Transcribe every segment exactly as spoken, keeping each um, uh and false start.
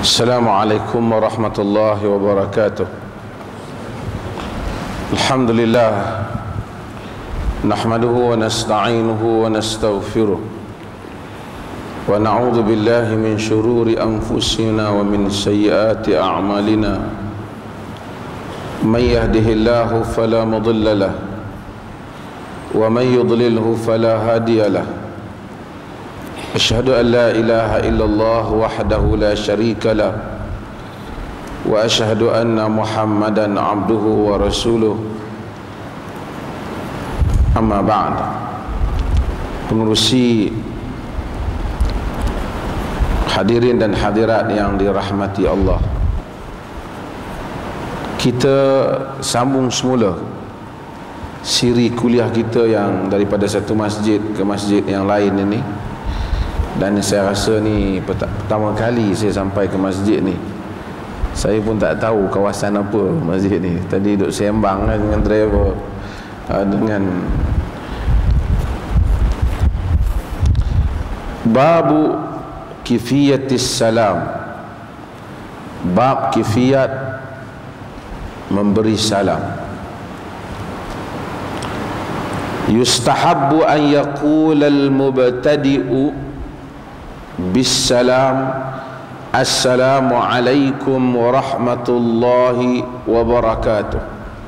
Assalamualaikum warahmatullahi wabarakatuh. Alhamdulillah, nahmaduhu wa nasta'inuhu wa nastaghfiruh, wa na'udzu billahi min shururi anfusina wa min sayyiati a'malina. Man yahdihillahu fala mudilla lahu wa man yudlilhu fala hadiya lahu. Asyhadu an la ilaha illallah wahdahu la syarika lah, wa asyhadu anna Muhammadan abduhu wa rasuluh. Amma ba'd. Pengurusi, hadirin dan hadirat yang dirahmati Allah, kita sambung semula siri kuliah kita yang daripada satu masjid ke masjid yang lain ini. Dan saya rasa ni pertama kali saya sampai ke masjid ni. Saya pun tak tahu kawasan apa masjid ni. Tadi duduk sembang kan dengan driver, uh, dengan babu kifiyatis salam, bab kifiyat memberi salam. Yustahabbu an yaqula al-mubtadi'u Bissalam, assalamu alaikum warahmatullahi wabarakatuh.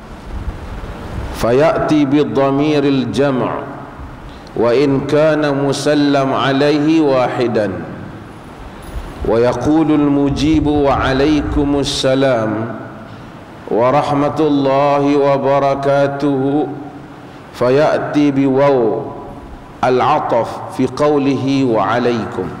Fayati bidhamiril jam' wa in kana musallam alaihi wahidan, wa yaqulu al-mujibu wa alaikumus salam warahmatullahi wabarakatuh. Fayati biwaw al-'ataf fi qawlihi wa alaikum.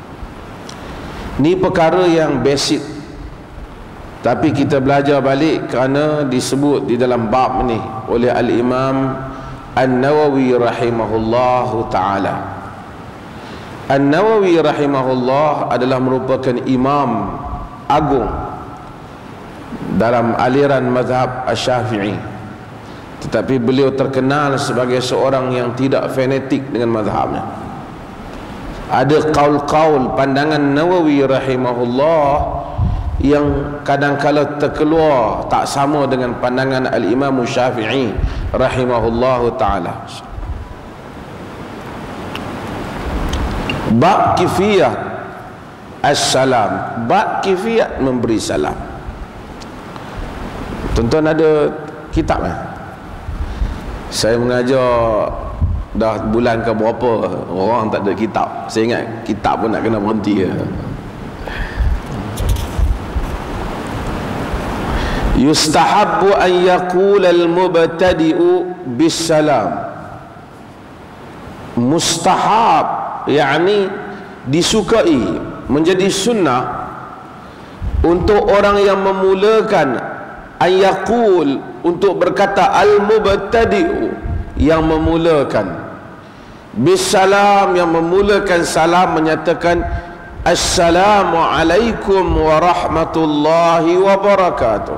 Ni perkara yang basic, tapi kita belajar balik kerana disebut di dalam bab ni oleh Al-Imam An-Nawawi rahimahullahu ta'ala. An-Nawawi rahimahullah adalah merupakan imam agung dalam aliran mazhab Asy-Syafi'i, tetapi beliau terkenal sebagai seorang yang tidak fanatik dengan mazhabnya. Ada qaul-qaul pandangan Nawawi rahimahullah yang kadang-kala terkeluar tak sama dengan pandangan Al-Imam Syafi'i rahimahullahu ta'ala. Bab kifiyat as-salam, bab kifiyat memberi salam. Tuan-tuan ada kitab kan? Saya mengajar dah bulan ke berapa, orang tak ada kitab. Saya ingat kitab pun nak kena berhenti ya. Yustahabbu an yaqula al-mubtadi'u bis-salam. Mustahab, yakni disukai, menjadi sunnah untuk orang yang memulakan, an yaqul, untuk berkata, al-mubtadi'u, yang memulakan, bisalam, yang memulakan salam, menyatakan assalamu alaikum warahmatullahi wabarakatuh.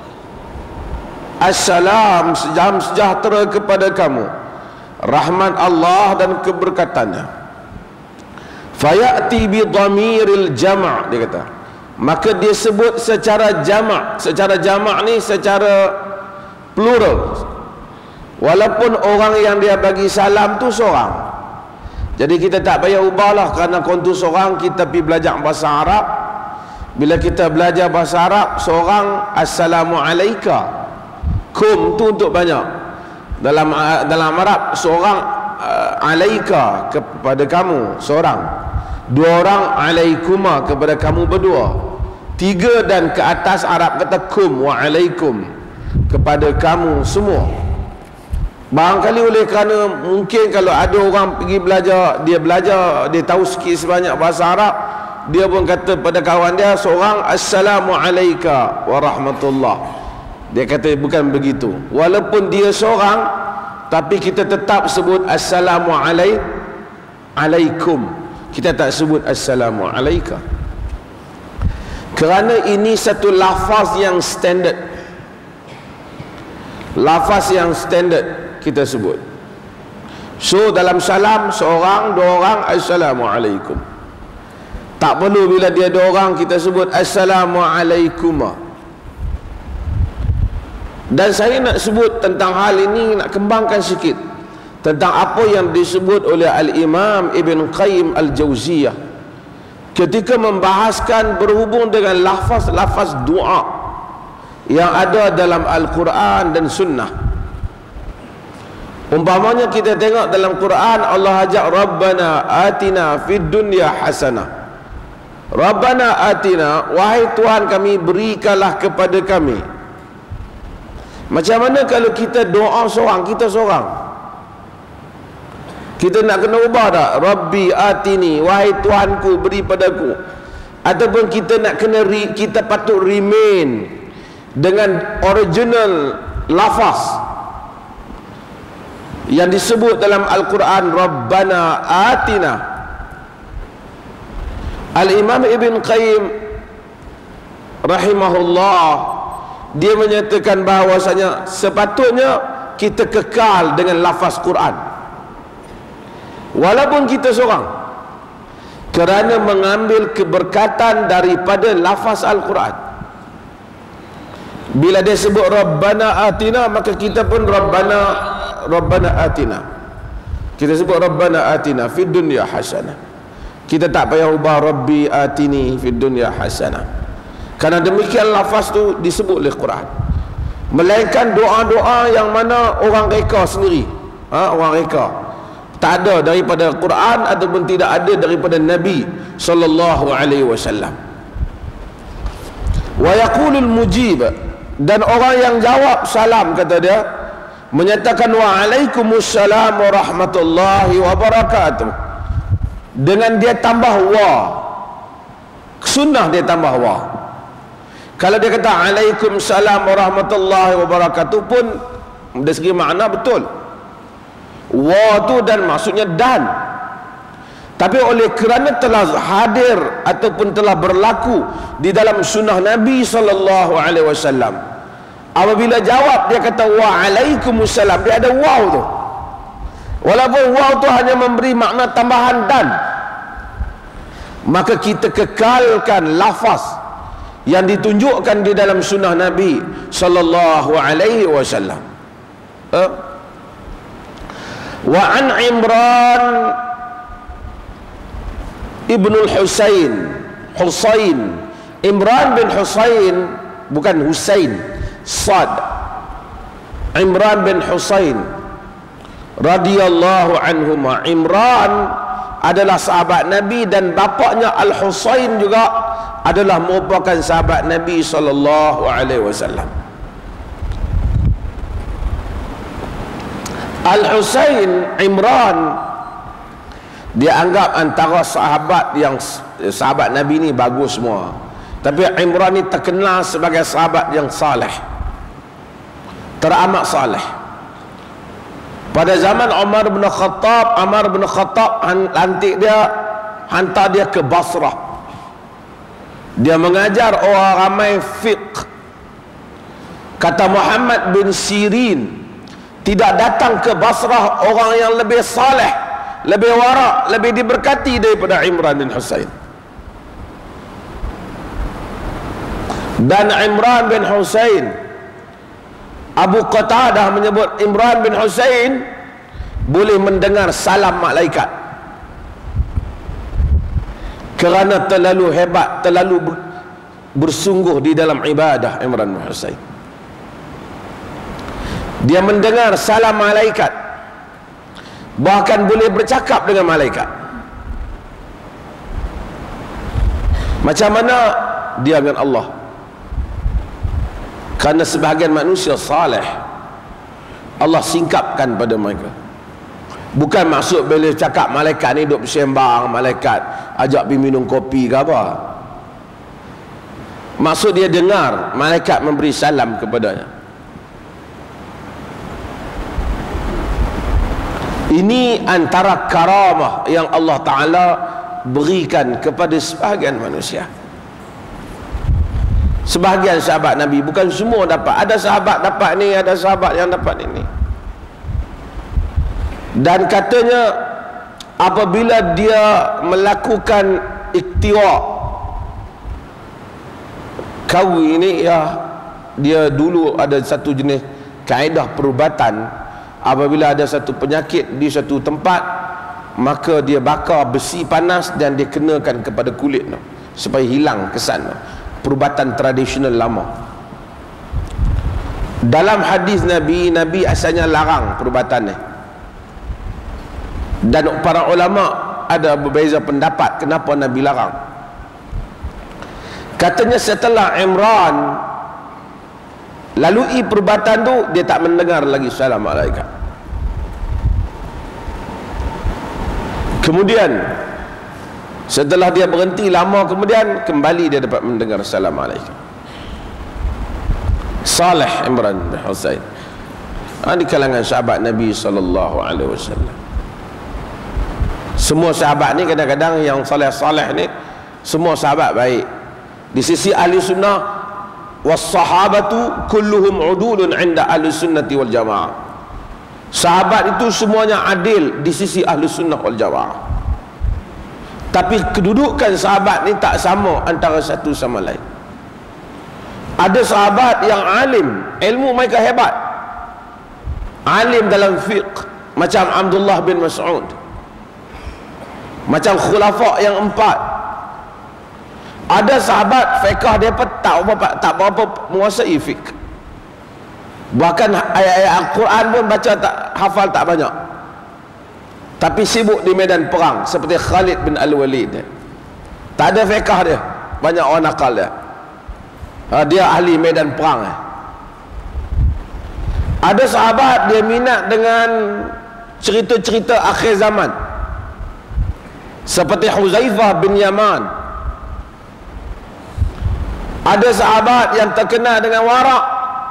Assalam, sejam sejahtera kepada kamu, rahmat Allah dan keberkatannya. Fayati bi dhamiril jama', dia kata, maka dia sebut secara jama'. Secara jama' ni secara plural, walaupun orang yang dia bagi salam tu seorang. Jadi kita tak payah ubahlah kerana kontu seorang, kita pergi belajar bahasa Arab. Bila kita belajar bahasa Arab, seorang assalamu alaika, kum tu untuk banyak. Dalam dalam Arab seorang uh, alaika, kepada kamu seorang. Dua orang alaikuma, kepada kamu berdua. Tiga dan ke atas Arab kata kum wa alaikum, kepada kamu semua. Barangkali oleh kerana mungkin kalau ada orang pergi belajar, dia belajar, dia tahu sikit sebanyak bahasa Arab, dia pun kata pada kawan dia seorang assalamu alaika warahmatullah. Dia kata bukan begitu. Walaupun dia seorang, tapi kita tetap sebut assalamu alai alaikum. Kita tak sebut assalamu alaika, kerana ini satu lafaz yang standard. Lafaz yang standard kita sebut. So dalam salam, seorang, dua orang, assalamualaikum. Tak perlu bila dia ada orang kita sebut Assalamualaikum. Dan saya nak sebut tentang hal ini, nak kembangkan sikit tentang apa yang disebut oleh Al-Imam Ibn Qayyim Al-Jauziyah ketika membahaskan berhubung dengan lafaz-lafaz doa yang ada dalam Al-Quran dan Sunnah. Umpamanya kita tengok dalam Quran, Allah ajak Rabbana atina fid dunya hasanah. Rabbana atina, wahai Tuhan kami, berikanlah kepada kami. Macam mana kalau kita doa seorang, kita seorang, kita nak kena ubah tak? Rabbi atini, wahai Tuhanku beri padaku. Ataupun kita nak kena re, kita patut remain dengan original lafaz yang disebut dalam Al-Quran, Rabbana atina. Al-Imam Ibn Qayyim rahimahullah, dia menyatakan bahawasanya sepatutnya kita kekal dengan lafaz Quran walaupun kita seorang, kerana mengambil keberkatan daripada lafaz Al-Quran. Bila dia sebut Rabbana atina, maka kita pun Rabbana Rabbana atina, kita sebut Rabbana atina fid dunya hasanah. Kita tak payah ubah Rabbi atini fid dunya hasanah, karena demikian lafaz tu disebut oleh Quran. Melainkan doa-doa yang mana orang reka sendiri, ha, orang reka, tak ada daripada Quran ataupun tidak ada daripada Nabi sallallahu alaihi wasallam. Wa yaqulul mujib, dan orang yang jawab salam, kata dia, menyatakan waalaikumsalam warahmatullahi wabarakatuh, dengan dia tambah wa, sunnah dia tambah wa. Kalau dia kata Waalaikumsalam warahmatullahi wabarakatuh pun dari segi makna betul, wa tu dan maksudnya dan. Tapi oleh kerana telah hadir ataupun telah berlaku di dalam sunnah Nabi sallallahu alaihi wasallam, apabila jawab dia kata waalaikumsalam, dia ada waw tu, walaupun waw tu hanya memberi makna tambahan dan, maka kita kekalkan lafaz yang ditunjukkan di dalam sunnah Nabi sallallahu alaihi wasallam. eh? Wa an Imran Ibnul Husain, Husain, Imran bin Husain, bukan Husain, Sad, Imran bin Husain radhiyallahu anhuma. Imran adalah sahabat Nabi dan bapaknya Al-Husain juga adalah merupakan sahabat Nabi sallallahu alaihi wasallam. Al-Husain, Imran, dia anggap antara sahabat yang sahabat Nabi ni bagus semua, tapi Imran ni terkenal sebagai sahabat yang saleh, teramat saleh. Pada zaman Umar bin Khattab, Umar bin Khattab lantik dia, hantar dia ke Basrah. Dia mengajar orang ramai fiqh. Kata Muhammad bin Sirin, tidak datang ke Basrah orang yang lebih saleh, lebih warak, lebih diberkati daripada Imran bin Husain. Dan Imran bin Husain, Abu Qatadah menyebut Imran bin Husain boleh mendengar salam malaikat kerana terlalu hebat, terlalu bersungguh di dalam ibadah Imran bin Husain. Dia mendengar salam malaikat, bahkan boleh bercakap dengan malaikat. Macam mana dia dengan Allah? Kerana sebahagian manusia saleh, Allah singkapkan pada mereka. Bukan maksud bila cakap malaikat ni duduk bersembang, malaikat ajak pergi minum kopi ke apa. Maksud dia dengar malaikat memberi salam kepadanya. Ini antara karamah yang Allah Ta'ala berikan kepada sebahagian manusia. Sebahagian sahabat Nabi, bukan semua dapat. Ada sahabat dapat ni, ada sahabat yang dapat ini. Dan katanya apabila dia melakukan iktira. Kawi ini ya, dia dulu ada satu jenis kaedah perubatan. Apabila ada satu penyakit di satu tempat, maka dia bakar besi panas dan dia kenakan kepada kulit no, supaya hilang kesan no. Perubatan tradisional lama. Dalam hadis Nabi, Nabi asalnya larang perubatan ni. Dan para ulama ada berbeza pendapat kenapa Nabi larang. Katanya setelah Imran lalui perubatan tu, dia tak mendengar lagi salam malaikat. Kemudian setelah dia berhenti lama, kemudian kembali dia dapat mendengar salam malaikat. Saleh Imran bin Husain, ha, di kalangan sahabat Nabi sallallahu alaihi wasallam. Semua sahabat ni kadang-kadang yang saleh-saleh ni semua sahabat baik. Di sisi ahli sunnah, was sahabatu kulluhum udulun 'inda ahli sunnati wal jamaah. Sahabat itu semuanya adil di sisi ahli sunnah wal jamaah. Tapi kedudukan sahabat ni tak sama antara satu sama lain. Ada sahabat yang alim, ilmu mereka hebat, alim dalam fiqh, macam Abdullah bin Mas'ud, macam khulafa yang empat. Ada sahabat fiqh dia tak berapa tak berapa menguasai fiqh, bahkan ayat-ayat Al-Quran pun baca tak hafal tak banyak, tapi sibuk di medan perang seperti Khalid bin Al-Walid. Tak ada fiqh dia, banyak orang nakal dia. Ha, dia ahli medan perang. eh. Ada sahabat dia minat dengan cerita-cerita akhir zaman, seperti Huzaifah bin Yaman. Ada sahabat yang terkenal dengan warak.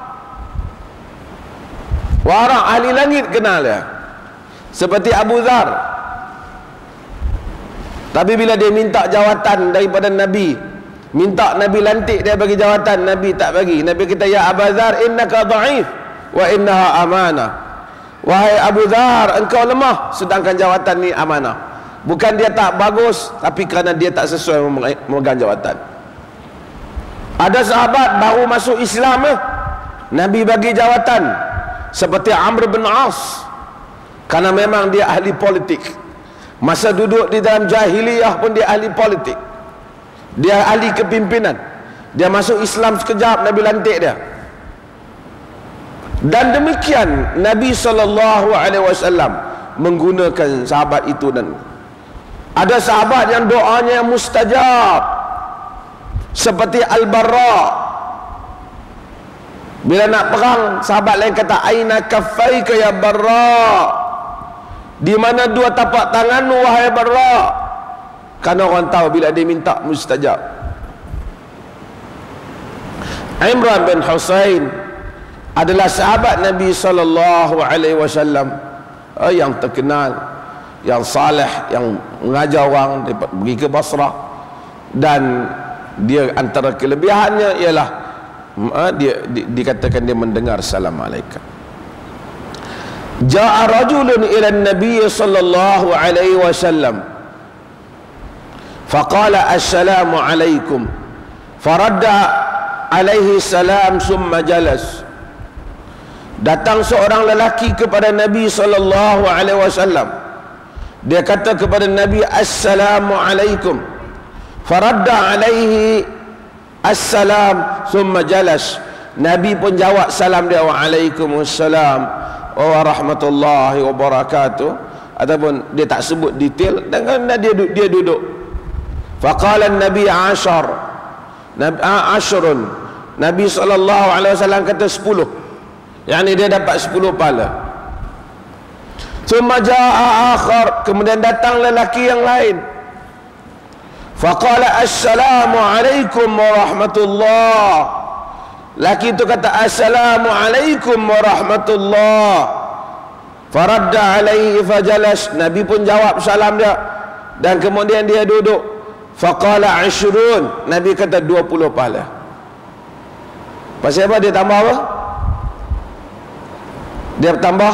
Warak ahli langit kenal dia, seperti Abu Dhar. Tapi bila dia minta jawatan daripada Nabi, minta Nabi lantik dia bagi jawatan, Nabi tak bagi. Nabi kata, ya Abu Dhar, innaka dha'if wa innaha amanah. Wahai Abu Dhar, engkau lemah, sedangkan jawatan ni amanah. Bukan dia tak bagus, tapi kerana dia tak sesuai memegang jawatan. Ada sahabat baru masuk Islam, eh? Nabi bagi jawatan, seperti Amr bin As, kerana memang dia ahli politik. Masa duduk di dalam jahiliyah pun dia ahli politik, dia ahli kepimpinan. Dia masuk Islam sekejap, Nabi lantik dia. Dan demikian Nabi sallallahu alaihi wasallam menggunakan sahabat itu. Dan ada sahabat yang doanya mustajab, seperti Al-Barra. Bila nak perang, sahabat lain kata, aina kaffaika ya Barra, di mana dua tapak tanganmu wahai Barra? Kerana orang tahu bila dia minta mustajab. Imran bin Husain adalah sahabat Nabi sallallahu alaihi wasallam yang terkenal, yang saleh, yang mengajar orang, dia pergi ke Basrah. Dan dia antara kelebihannya ialah dia di, dikatakan dia mendengar salam malaikat. Ja'a rajulun ila an-nabiy sallallahu alaihi wasallam faqala assalamu alaikum, faradda alaihi salam summa jalas. Datang seorang lelaki kepada Nabi sallallahu alaihi wasallam, dia kata kepada Nabi, assalamu alaikum, faradda alaihi assalam summa jalas. Nabi pun jawab salam dia, waalaikumsalam wa rahmatullahi wa barakatuh, ataupun dia tak sebut detail, dan dia dia duduk. Faqala an-nabi ashar, nabi ashrun, Nabi sallallahu alaihi wasallam kata sepuluh, yakni dia dapat sepuluh pahala. Thumma jaa akhar, kemudian datang lelaki yang lain. Faqala assalamu alaikum warahmatullah. Laki itu kata assalamu alaikum warahmatullah. Faradda alaihi fajalas. Nabi pun jawab salam dia, dan kemudian dia duduk. Faqala ashrun, Nabi kata dua puluh pahala. Pasal apa dia tambah apa? Dia tambah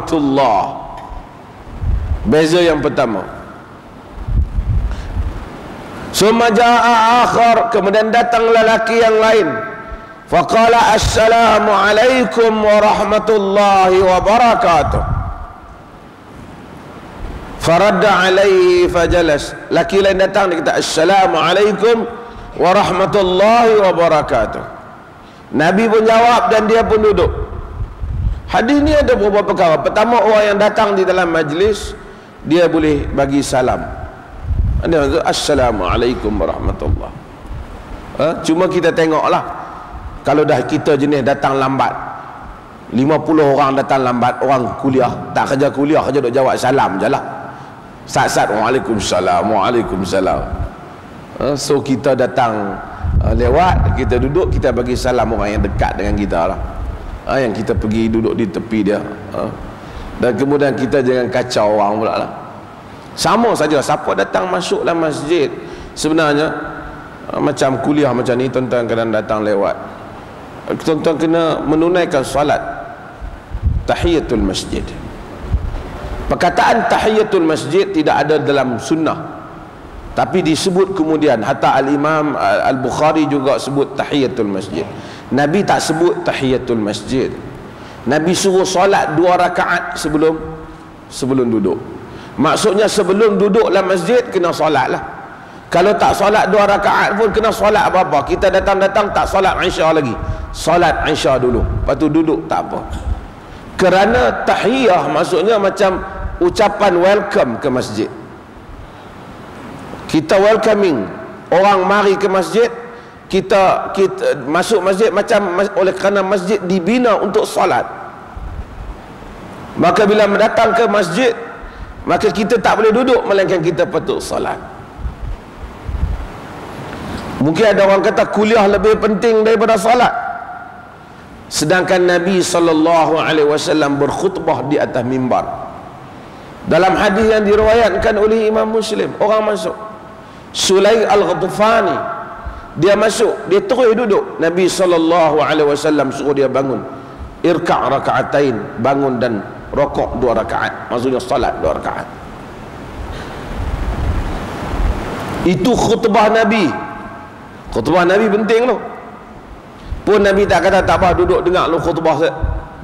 warahmatullah. Beza yang pertama. Summa jaa akhar, kemudian datang lelaki yang lain. Faqala assalamu alaikum warahmatullahi wabarakatuh. Faradda alaihi fajalas. Laki lain datang, dia kata assalamu alaikum warahmatullahi wabarakatuh. Nabi pun jawab dan dia pun duduk. Hadis ni ada beberapa perkara. Pertama, orang yang datang di dalam majlis, dia boleh bagi salam. Dia kata assalamualaikum warahmatullahi. Ha? Cuma kita tengoklah, kalau dah kita jenis datang lambat, lima puluh orang datang lambat, orang kuliah, tak kerja kuliah, kerja duk jawab salam je lah. Sat-sat waalaikumsalam, waalaikumsalam. Ha? So kita datang uh, lewat, kita duduk, kita bagi salam orang yang dekat dengan kita lah. Ha? Yang kita pergi duduk di tepi dia. Ha? Dan kemudian kita jangan kacau orang pula lah. Sama saja, siapa datang masuk dalam masjid, sebenarnya uh, macam kuliah macam ni, tuan-tuan kadang datang lewat, tuan-tuan kena menunaikan salat tahiyatul masjid. Perkataan tahiyatul masjid tidak ada dalam sunnah, tapi disebut kemudian. Hatta Al-Imam Al-Bukhari juga sebut tahiyatul masjid. Nabi tak sebut tahiyatul masjid. Nabi suruh solat dua rakaat sebelum sebelum duduk. Maksudnya sebelum duduk dalam masjid kena solat lah. Kalau tak solat dua rakaat pun kena solat apa-apa. Kita datang-datang tak solat Isya lagi, solat Isya dulu, lepas tu duduk, tak apa. Kerana tahiyah maksudnya macam ucapan welcome ke masjid. Kita welcoming orang mari ke masjid, kita kita masuk masjid macam oleh kerana masjid dibina untuk solat. Maka bila datang ke masjid, maka kita tak boleh duduk, melainkan kita patut solat. Mungkin ada orang kata kuliah lebih penting daripada solat, sedangkan Nabi sallallahu alaihi wasallam berkhutbah di atas mimbar. Dalam hadis yang diriwayatkan oleh Imam Muslim, orang masuk, Sulaik Al-Ghatafani, dia masuk, dia terus duduk. Nabi sallallahu alaihi wasallam suruh dia bangun, irka' raka'atain, bangun dan rokok dua rakaat, maksudnya salat dua rakaat. Itu khutbah Nabi. Khutbah Nabi penting tu. Pun Nabi tak kata tak apa, duduk dengar lu khutbah saya.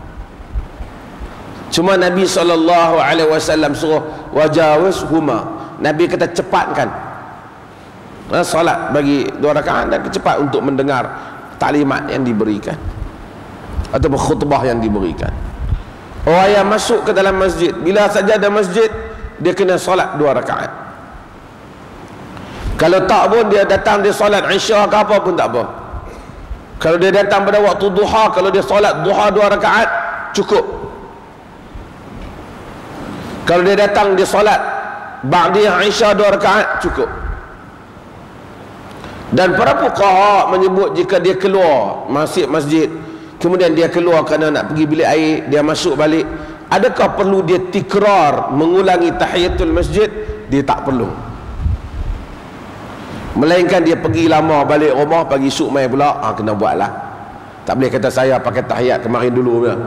Cuma Nabi sallallahu alaihi wasallam suruh wajawaz huma. Nabi kata cepatkan ha, salat bagi dua rakaat dan cepat untuk mendengar taklimat yang diberikan ataupun khutbah yang diberikan. Orang yang masuk ke dalam masjid, bila saja ada masjid, dia kena solat dua rakaat. Kalau tak pun dia datang, dia solat Isya ke apa pun tak apa. Kalau dia datang pada waktu duha, kalau dia solat duha dua rakaat cukup. Kalau dia datang dia solat ba'diyah Isya dua rakaat cukup. Dan para fuqaha menyebut jika dia keluar masuk masjid, kemudian dia keluar kerana nak pergi bilik air, dia masuk balik, adakah perlu dia tikrar mengulangi tahiyatul masjid? Dia tak perlu, melainkan dia pergi lama balik rumah, pagi suk mai pula, ha, kena buatlah. Tak boleh kata saya pakai tahiyat kemarin dulu ya.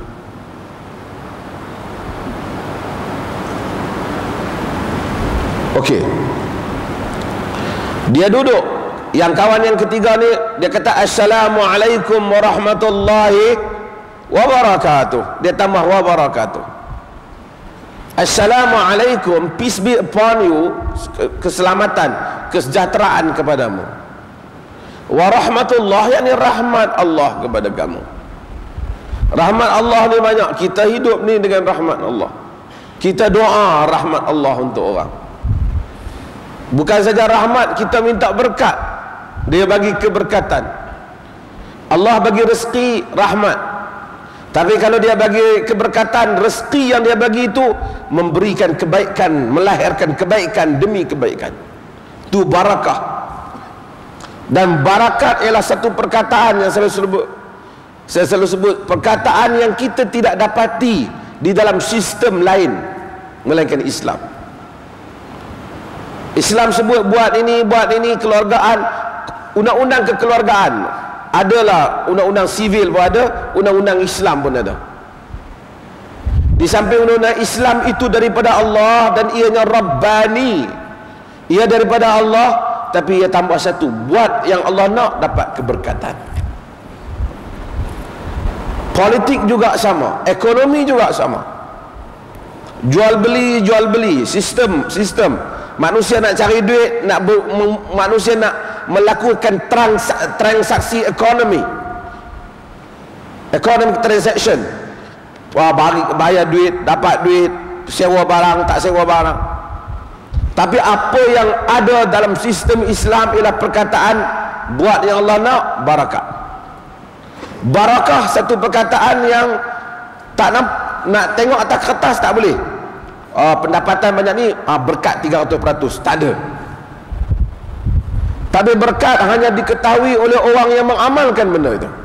Okey, dia duduk. Yang kawan yang ketiga ni, dia kata assalamualaikum warahmatullahi wabarakatuh. Dia tambah wabarakatuh. Assalamualaikum, peace be upon you, keselamatan, kesejahteraan kepadamu. Warahmatullah, yakni rahmat Allah kepada kamu. Rahmat Allah ni banyak. Kita hidup ni dengan rahmat Allah. Kita doa rahmat Allah untuk orang. Bukan saja rahmat, kita minta berkat, dia bagi keberkatan. Allah bagi rezeki, rahmat. Tapi kalau dia bagi keberkatan, rezeki yang dia bagi itu memberikan kebaikan, melahirkan kebaikan demi kebaikan. Itu barakah. Dan barakat ialah satu perkataan yang saya selalu sebut, saya selalu sebut perkataan yang kita tidak dapati di dalam sistem lain melainkan Islam. Islam sebut buat ini, buat ini, keluargaan, undang-undang kekeluargaan adalah, undang-undang sivil pun ada, undang-undang Islam pun ada. Di samping undang-undang Islam itu daripada Allah dan ianya Rabbani, ia daripada Allah, tapi ia tambah satu, buat yang Allah nak, dapat keberkatan. Politik juga sama, ekonomi juga sama. Jual beli, jual beli, sistem, sistem. Manusia nak cari duit, nak ber, manusia nak melakukan trans, transaksi ekonomi. Economic transaction. Wah, bayar duit, dapat duit, sewa barang, tak sewa barang. Tapi apa yang ada dalam sistem Islam ialah perkataan, buat yang Allah nak, barakah. Barakah satu perkataan yang tak nak, nak tengok atas kertas tak boleh. Oh, pendapatan banyak ni, ah, berkat tiga ratus peratus, tak ada. Tapi berkat hanya diketahui oleh orang yang mengamalkan benda itu.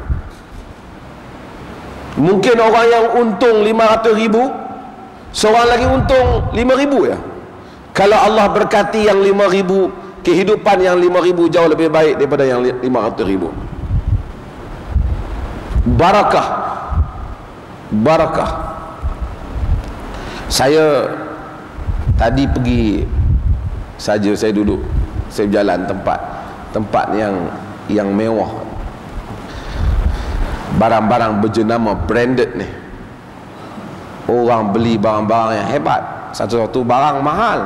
Mungkin orang yang untung lima ratus ribu, seorang lagi untung lima ribu ya. Kalau Allah berkati yang lima ribu, kehidupan yang lima ribu jauh lebih baik daripada yang lima ratus ribu. Barakah. Barakah. Saya tadi pergi saja, saya duduk, saya berjalan tempat tempat yang yang mewah, barang-barang berjenama branded ni. Orang beli barang-barang yang hebat, satu-satu barang mahal,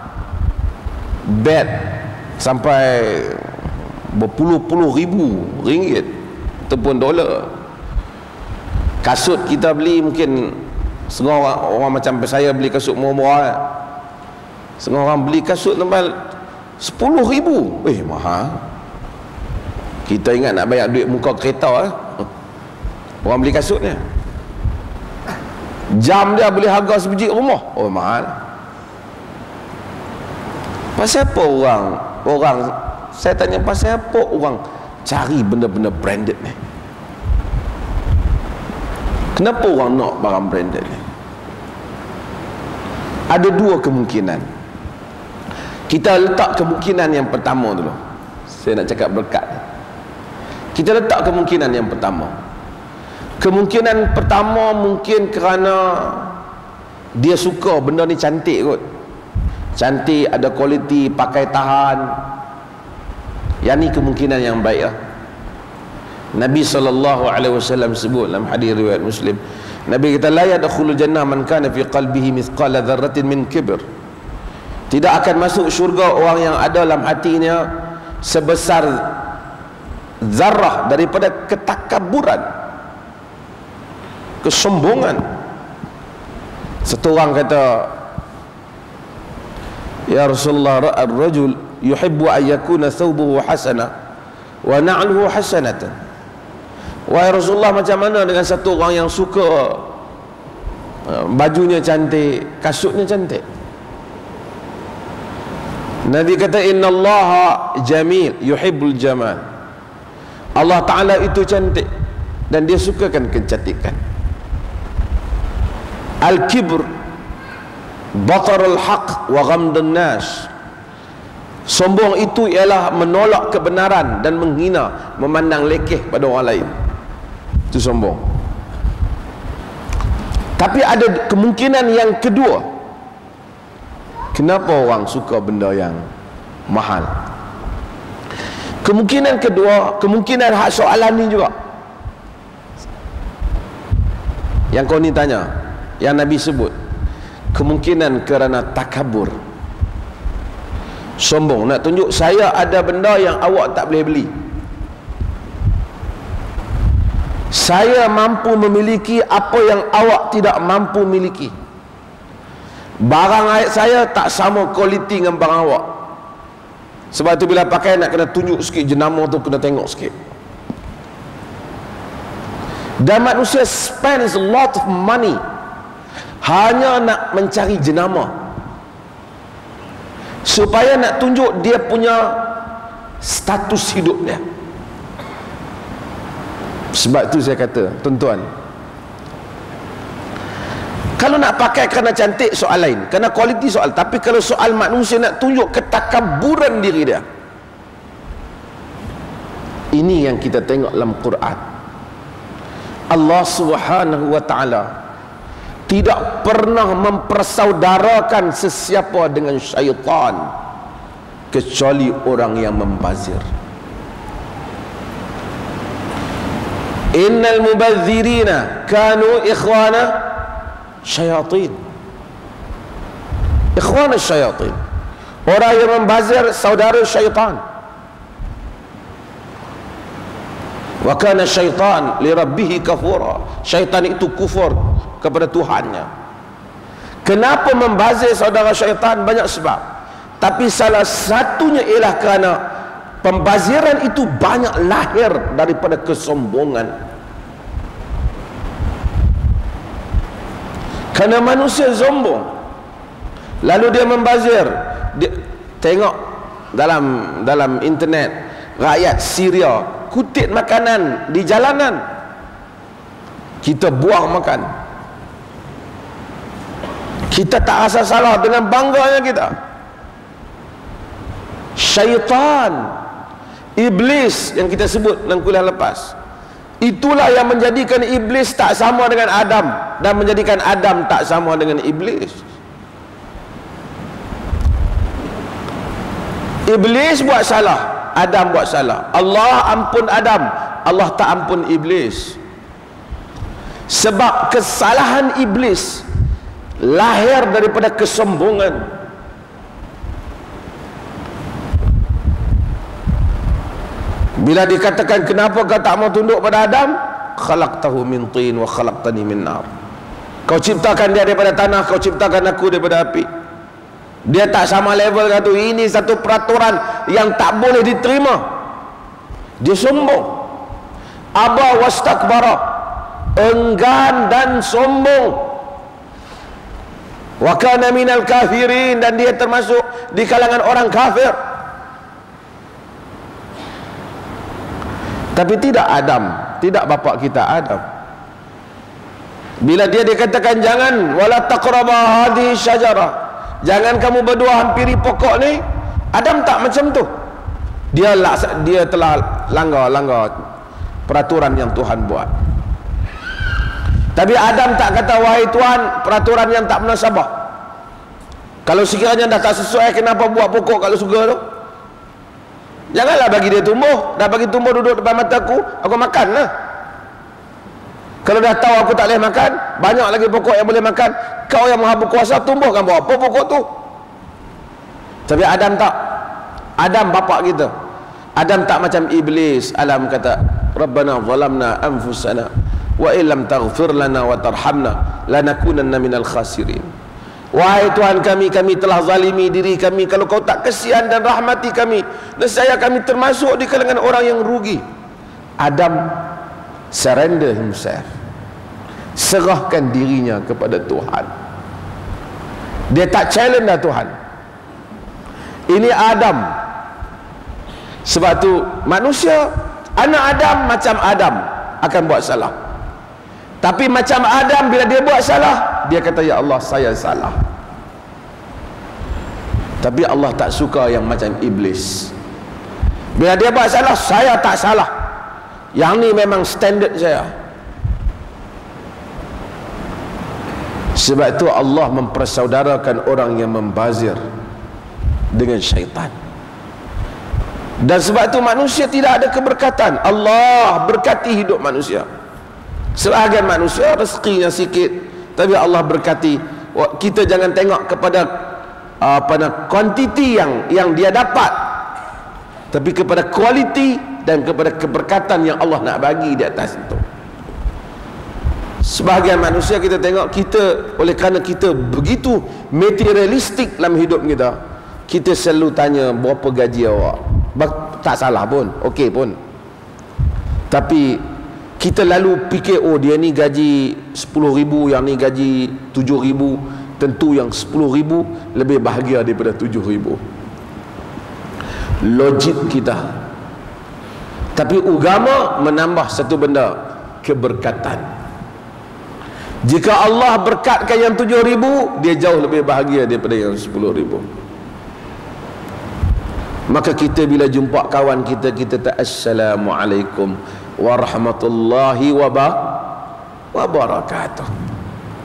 bed sampai berpuluh-puluh ribu ringgit ataupun dolar. Kasut kita beli mungkin setengah orang, orang macam saya beli kasut murah-murah, setengah orang beli kasut sampai sepuluh ribu. Eh, mahal. Kita ingat nak bayar duit muka kereta eh? Orang beli kasut ni, jam dia boleh harga sebiji rumah. Oh, mahal. Pasal apa orang orang saya tanya, pasal apa orang cari benda-benda branded ni? Kenapa orang nak barang branded ni? Ada dua kemungkinan. Kita letak kemungkinan yang pertama dulu. Saya nak cakap berkat. Kita letak kemungkinan yang pertama. Kemungkinan pertama mungkin kerana dia suka benda ni cantik kot. Cantik, ada kualiti, pakai tahan. Yang ni kemungkinan yang baik lah. Nabi sallallahu alaihi wasallam sebut dalam hadis riwayat Muslim, Nabi kata, la yadkhulul jannah man kana fi qalbihi mithqala dzarratin min kibr. Tidak akan masuk syurga orang yang ada dalam hatinya sebesar zarrah daripada ketakaburan, kesombongan. Satu orang kata, ya Rasulullah, ar-rajul yuhibbu an yakuna thawbuhu hasana wa na'luhu hasanatan. Wahai Rasulullah, macam mana dengan satu orang yang suka uh, bajunya cantik, kasutnya cantik? Nabi kata, innallaha jamil yuhibbul jamal. Allah Ta'ala itu cantik dan dia sukakan kecantikan. Al-kibr batarul haq wa ghamdun nas. Sombong itu ialah menolak kebenaran dan menghina, memandang lekeh pada orang lain. Itu sombong. Tapi ada kemungkinan yang kedua. Kenapa orang suka benda yang mahal? Kemungkinan kedua, kemungkinan hak soalan ni juga yang kau ni tanya, yang Nabi sebut, kemungkinan kerana takabur, sombong, nak tunjuk saya ada benda yang awak tak boleh beli. Saya mampu memiliki apa yang awak tidak mampu miliki. Barang saya tak sama kualiti dengan barang awak. Sebab tu bila pakai nak kena tunjuk sikit, jenama tu kena tengok sikit. Dan manusia spends a lot of money hanya nak mencari jenama, supaya nak tunjuk dia punya status hidup dia. Sebab tu saya kata, tuan-tuan, kalau nak pakai kerana cantik soal lain, kerana kualiti soal, tapi kalau soal manusia nak tunjuk ketakaburan diri dia, ini yang kita tengok dalam Quran. Allah Subhanahu wa ta'ala tidak pernah mempersaudarakan sesiapa dengan syaitan. kecuali orang yang membazir. Innal mubadzirina kanu ikhwana syayatin. Ikhwana syayatin. Orang yang membazir saudara syaitan. Wa kana syaitan li rabbih kafura. Syaitan itu kufur kepada Tuhannya. Kenapa membazir saudara syaitan? Banyak sebab. Tapi salah satunya ialah kerana pembaziran itu banyak lahir daripada kesombongan. Kerana manusia sombong, lalu dia membazir. Dia, tengok dalam dalam internet, rakyat Syria kutip makanan di jalanan, kita buang makan. Kita tak rasa salah dengan bangganya kita. Syaitan, iblis yang kita sebut dalam kuliah lepas, itulah yang menjadikan iblis tak sama dengan Adam, dan menjadikan Adam tak sama dengan iblis. Iblis buat salah, Adam buat salah. Allah ampun Adam, Allah tak ampun iblis. Sebab kesalahan iblis lahir daripada kesombongan. Bila dikatakan kenapa kau tak mau tunduk pada Adam, khalaqtahu min tin wa khalaqtani min nar. Kau ciptakan dia daripada tanah, kau ciptakan aku daripada api. Dia tak sama level dengan tu. Ini satu peraturan yang tak boleh diterima. Dia sombong, aba wastakbara, enggan dan sombong. Wa kana minal kafirin, dan dia termasuk di kalangan orang kafir. Tapi tidak Adam, tidak bapa kita Adam. Bila dia dikatakan jangan, wala taqraba hadhihi syajarah, jangan kamu berdua hampiri pokok ni, Adam tak macam tu. Dia dia telah langgar-langgar peraturan yang Tuhan buat. Tapi Adam tak kata, wahai Tuhan, peraturan yang tak munasabah. Kalau sekiranya dah tak sesuai, kenapa buat pokok kat surga tu? Janganlah bagi dia tumbuh. Dah bagi tumbuh duduk depan mata aku, aku makan lah. Kalau dah tahu aku tak boleh makan, banyak lagi pokok yang boleh makan, kau yang maha berkuasa, tumbuhkan buat apa pokok tu? Tapi Adam tak. Adam bapa kita. Adam tak macam iblis. Alam kata, Rabbana zalamna anfusana wa illam taghfir lana wa tarhamna lanakunanna minal khasirin. Wahai Tuhan kami, kami telah zalimi diri kami. Kalau kau tak kesian dan rahmati kami, nescaya kami termasuk di kalangan orang yang rugi. Adam surrender himself, serahkan dirinya kepada Tuhan. Dia tak challenge dah Tuhan. Ini Adam. Sebab tu manusia, anak Adam macam Adam akan buat salah. Tapi macam Adam, bila dia buat salah, dia kata, ya Allah, saya salah. Tapi Allah tak suka yang macam iblis. Bila dia buat salah, saya tak salah, yang ni memang standard saya. Sebab itu Allah mempersaudarakan orang yang membazir dengan syaitan. Dan sebab itu manusia tidak ada keberkatan. Allah berkati hidup manusia. Sebahagian manusia rezekinya sikit, tapi Allah berkati. Kita jangan tengok kepada apa nak kuantiti yang yang dia dapat, tapi kepada kualiti dan kepada keberkatan yang Allah nak bagi di atas itu. Sebahagian manusia kita tengok, kita oleh kerana kita begitu materialistik dalam hidup kita, kita selalu tanya berapa gaji awak. Tak salah pun, okey pun. Tapi kita lalu fikir, oh dia ni gaji sepuluh ribu, yang ni gaji tujuh ribu, tentu yang sepuluh ribu lebih bahagia daripada tujuh ribu. Logik kita. Tapi agama menambah satu benda, keberkatan. Jika Allah berkatkan yang tujuh ribu, dia jauh lebih bahagia daripada yang sepuluh ribu. Maka kita bila jumpa kawan kita, kita tak assalamualaikum warahmatullahi wabarakatuh.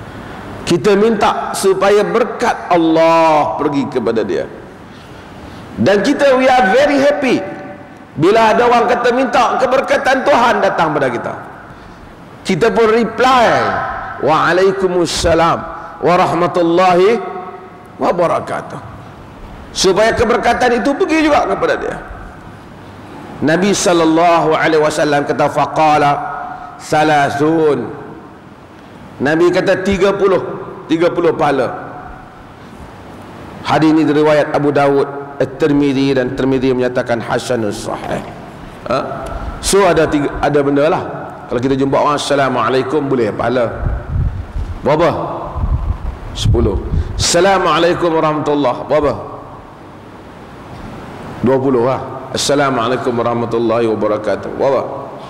Kita minta supaya berkat Allah pergi kepada dia. Dan kita we are very happy bila ada orang kata minta keberkatan Tuhan datang pada kita. Kita pun reply, Waalaikumsalam warahmatullahi wabarakatuh, supaya keberkatan itu pergi juga kepada dia. Nabi sallallahu alaihi wasallam kata faqala salasun. Nabi kata tiga puluh tiga puluh pahala. Hadis ini diriwayat Abu Dawud, At-Tirmidzi, dan Tirmidzi menyatakan hasanus sahih. Ha? So ada tiga, ada benda lah. Kalau kita jumpa orang assalamualaikum boleh pahala berapa? sepuluh. Assalamualaikum warahmatullahi berapa? dua puluh lah. Assalamualaikum warahmatullahi wabarakatuh berapa?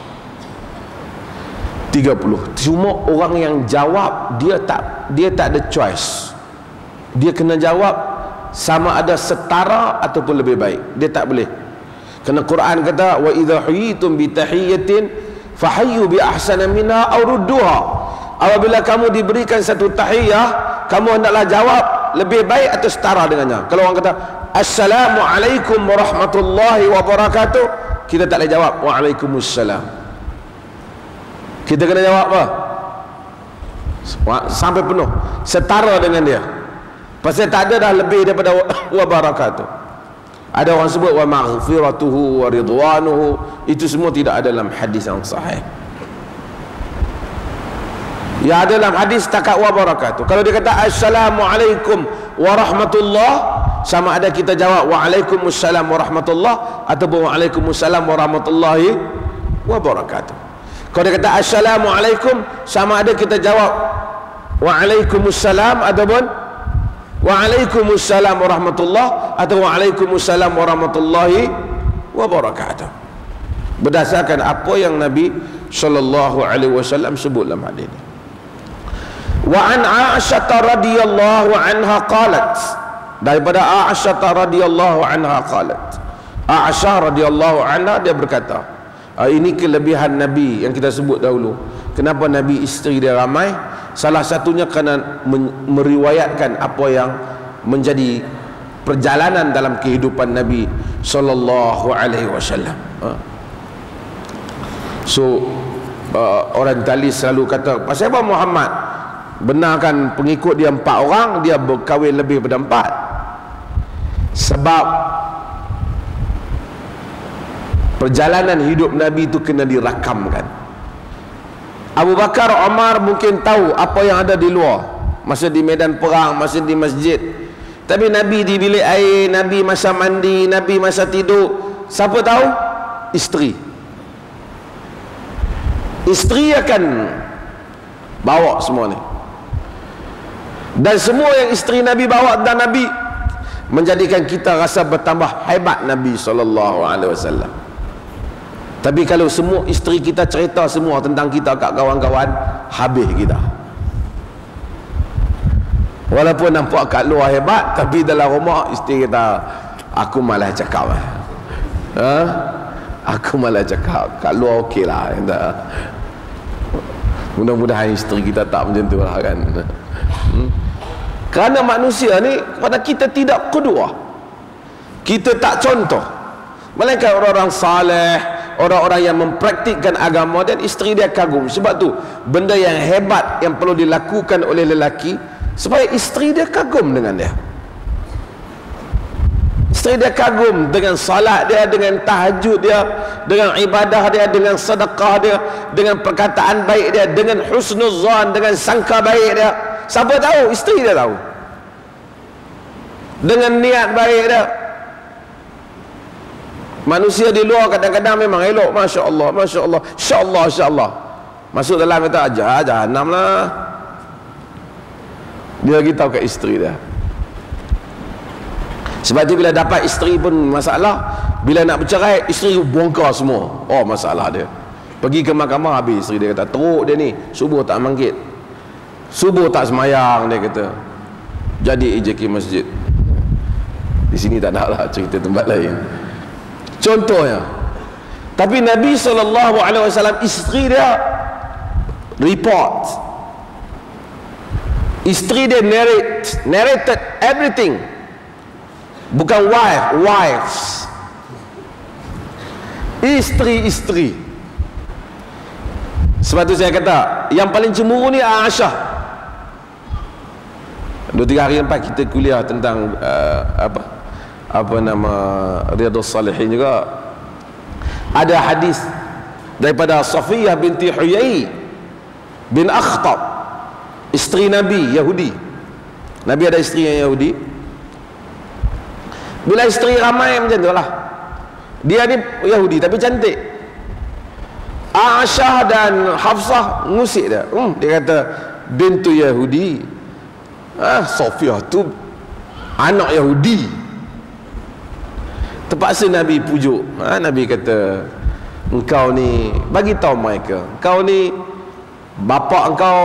tiga puluh. Cuma orang yang jawab dia tak dia tak ada choice. Dia kena jawab sama ada setara ataupun lebih baik. Dia tak boleh. Kerana Quran kata wa idza huyitum bi tahiyatin fahayyu bi ahsana minha aw rudduha. Apabila kamu diberikan satu tahiyah, kamu hendaklah jawab lebih baik atau setara dengannya. Kalau orang kata assalamualaikum warahmatullahi wabarakatuh, kita tak boleh jawab waalaikumsalam. Kita kena jawab apa? Sampai penuh, setara dengan dia. Pasal tak ada dah lebih daripada wabarakatuh. Ada orang sebut wa maghfiratuhu wa ridwanuhu, itu semua tidak ada dalam hadis yang sahih. Ya ada dalam hadis takat wabarakatuh. Kalau dia kata assalamualaikum warahmatullah, sama ada kita jawab waalaikumsalam warahmatullah ataupun waalaikumsalam warahmatullahi wabarakatuh. Kalau dia kata assalamualaikum, sama ada kita jawab waalaikumsalam ataupun Waalaikumsalam warahmatullah atau Waalaikumsalam warahmatullahi wabarakatuh, berdasarkan apa yang Nabi sallallahu alaihi wasallam sebut dalam hadis ini. Wa an Aisyah radhiyallahu anha qalat, daripada Aisyah radhiyallahu anha qalat, Aisyah radhiyallahu anha dia berkata, ini kelebihan Nabi yang kita sebut dahulu. Kenapa Nabi isteri dia ramai? Salah satunya kerana meriwayatkan apa yang menjadi perjalanan dalam kehidupan Nabi sallallahu alaihi wasallam. So uh, orang tali selalu kata, pasal apa Muhammad benarkan pengikut dia empat orang, dia berkahwin lebih daripada empat? Sebab perjalanan hidup Nabi itu kena dirakamkan. Abu Bakar, Omar mungkin tahu apa yang ada di luar, masa di medan perang, masa di masjid. Tapi Nabi di bilik air, Nabi masa mandi, Nabi masa tidur, siapa tahu? Isteri. Isteri akan bawa semua ni. Dan semua yang isteri Nabi bawa dan Nabi menjadikan kita rasa bertambah hebat Nabi sallallahu alaihi wasallam. Tapi kalau semua isteri kita cerita semua tentang kita kat kawan-kawan, habis kita. Walaupun nampak kat luar hebat, tapi dalam rumah isteri kita, aku malah cakap ha? Aku malah cakap kat luar okey lah. Mudah-mudahan isteri kita tak macam tu lah kan. hmm? Kerana manusia ni, pada kita tidak kedua, kita tak contoh. Melainkan orang-orang saleh, orang-orang yang mempraktikkan agama, dan isteri dia kagum. Sebab tu benda yang hebat yang perlu dilakukan oleh lelaki supaya isteri dia kagum dengan dia. Isteri dia kagum dengan salat dia, dengan tahajud dia, dengan ibadah dia, dengan sedekah dia, dengan perkataan baik dia, dengan husnuzan, dengan sangka baik dia. Siapa tahu? Isteri dia tahu. Dengan niat baik dia. Manusia di luar kadang-kadang memang elok, Masya Allah, Masya Allah, Insya Allah, Insya Allah. Masuk dalam kata ajar, jahanam lah. Dia lagi tahu kat isteri dia. Sebab tu bila dapat isteri pun masalah. Bila nak bercerai, isteri bongkar semua. Oh, masalah dia. Pergi ke mahkamah, habis isteri dia kata, teruk dia ni, subuh tak mangkit, subuh tak semayang, dia kata. Jadi ejeki masjid. Di sini tak ada lah cerita tempat lain. Contohnya. Tapi Nabi sallallahu alaihi wasallam, isteri dia report, isteri dia narrate narrated everything. Bukan wife, wives. Isteri-isteri. Sebab tu saya kata, yang paling cemburu ni Aisyah. Dua tiga hari lepas kita kuliah tentang uh, apa apa nama Riyadhus Salihin juga, ada hadis daripada Safiyah binti Huyai bin Akhtab, isteri Nabi Yahudi. Nabi ada isteri yang Yahudi. Bila isteri ramai macam tu lah, dia ni Yahudi tapi cantik. Aisyah dan Hafsah ngusik dia. Hmm, dia kata bintu Yahudi. Ah, Safiyah tu anak Yahudi. Terpaksa Nabi pujuk. Ha, Nabi kata, engkau ni, bagi tahu mereka, engkau ni bapa engkau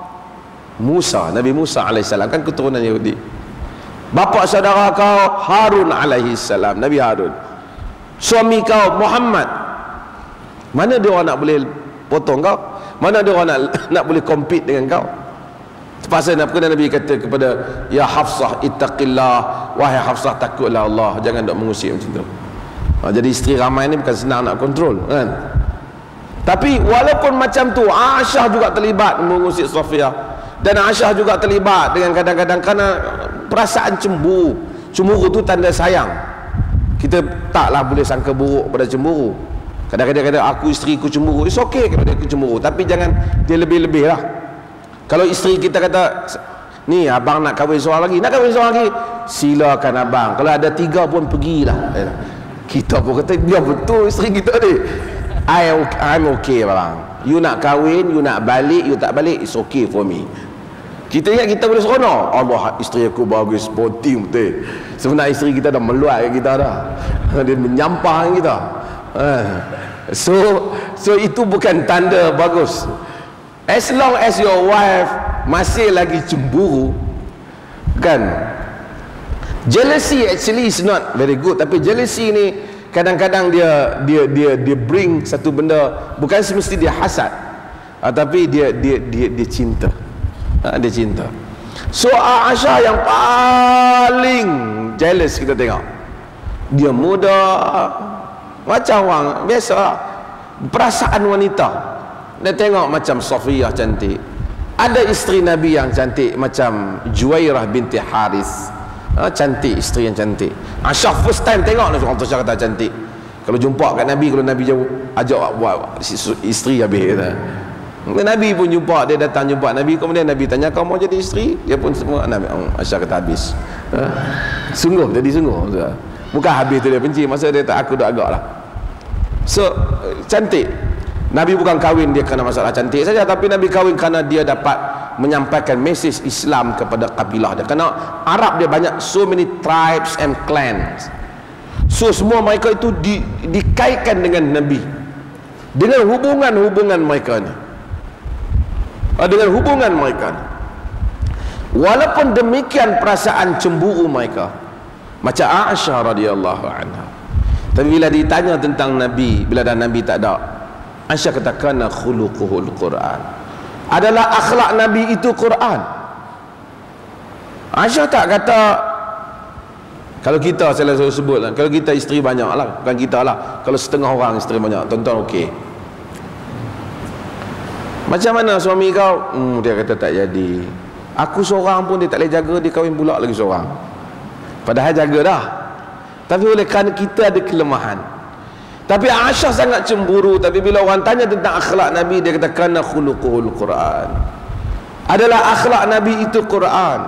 Musa, Nabi Musa alaihissalam, kan keturunan Yahudi. Bapa saudara kau Harun alaihissalam, Nabi Harun. Suami kau Muhammad. Mana dia orang nak boleh potong kau? Mana dia orang nak nak boleh compete dengan kau? Terpaksa Nabi kata kepada, ya Hafsah ittaqillah, wahai Hafsah takutlah Allah, jangan nak mengusik macam tu. Ha, jadi isteri ramai ni bukan senang nak kontrol, kan? Tapi walaupun macam tu, Aisyah juga terlibat mengusik Safiyah, dan Aisyah juga terlibat dengan kadang-kadang kerana perasaan cemburu. Cemburu tu tanda sayang. Kita taklah boleh sangka buruk pada cemburu. Kadang-kadang kata aku isteri ku cemburu, it's okay kalau dia aku cemburu, tapi jangan dia lebih-lebih lah. Kalau isteri kita kata, ni abang nak kahwin seorang lagi, nak kahwin seorang lagi, silakan abang, kalau ada tiga pun pergilah. Kita pun kata, dia betul isteri kita ni, I, I'm okay bang. You nak kahwin, you nak balik, you tak balik, it's okay for me. Kita ingat kita boleh seronok. Allah, isteri aku bagus, sporting betul. Sebenarnya isteri kita dah meluat kita dah. Dia menyampah kita. So, so itu bukan tanda bagus. As long as your wife masih lagi cemburu, kan? Jealousy actually is not very good. Tapi jealousy ni kadang-kadang dia dia dia dia bring satu benda, bukan semesti dia hasad, ah, tapi dia dia dia dia cinta. Ah, dia cinta. So Aisyah yang paling jealous kita tengok. Dia muda, macam orang biasa, perasaan wanita. Dia tengok macam Safiyah cantik. Ada isteri Nabi yang cantik macam Juwairah binti Haris. Ha, cantik, isteri yang cantik. Aisyah first time tengok lah, orang tu kata cantik. Kalau jumpa kat Nabi, kalau Nabi jauh ajak buat isteri habis kata. Nabi pun jumpa, dia datang jumpa Nabi, kemudian Nabi tanya, kau mau jadi isteri? Dia pun semua Nabi. Oh, Aisyah kata habis. Ha? Sungguh, jadi sungguh. Bukan habis tu dia benci, masa dia tak, aku dah agak lah. So, cantik. Nabi bukan kahwin dia kerana masalah cantik saja, tapi Nabi kahwin kerana dia dapat menyampaikan mesej Islam kepada kabilah dia. Kerana Arab dia banyak, so many tribes and clans. So semua mereka itu di, dikaitkan dengan Nabi, dengan hubungan-hubungan mereka ni, dengan hubungan mereka ni. Walaupun demikian perasaan cemburu mereka, macam Aisyah radhiyallahu anha. Tapi bila ditanya tentang Nabi, bila dah Nabi tak ada, Aisyah katakan khuluquhul Quran. Adalah akhlak Nabi itu Quran. Aisyah tak kata, kalau kita, saya selalu sebut lah, kalau kita isteri banyak lah, bukan kita lah, kalau setengah orang isteri banyak, tuan-tuan okey. Macam mana suami kau? Hmm, dia kata tak jadi. Aku seorang pun dia tak boleh jaga, dia kahwin pula lagi seorang. Padahal jaga dah. Tapi oleh kerana kita ada kelemahan. Tapi Aisyah sangat cemburu. Tapi bila orang tanya tentang akhlak Nabi, dia kata kana khuluquhul Quran. Adalah akhlak Nabi itu Quran.